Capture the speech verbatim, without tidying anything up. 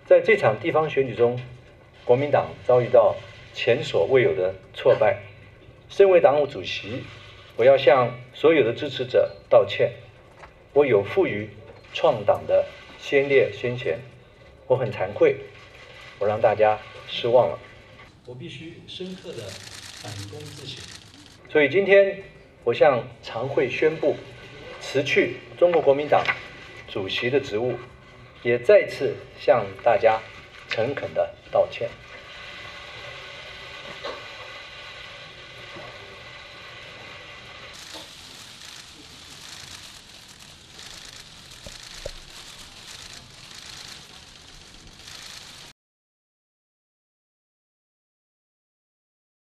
在这场地方选举中，国民党遭遇到前所未有的挫败。身为党务主席，我要向所有的支持者道歉。我有负于创党的先烈先贤，我很惭愧，我让大家失望了。我必须深刻的反躬自省。所以今天，我向常会宣布辞去中国国民党主席的职务，也再次向大家诚恳的道歉。